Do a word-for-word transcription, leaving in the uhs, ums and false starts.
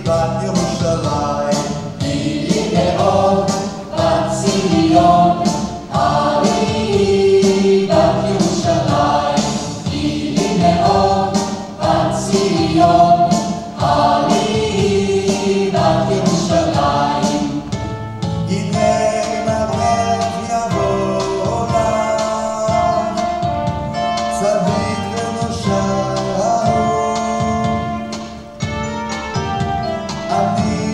בת ירושלים. גילי מאוד בת ציון, עלי בת ירושלים. גילי מאוד בת ציון, עלי בת ירושלים. הנה מלך יבוא לך, צדיק ונושע הוא. אני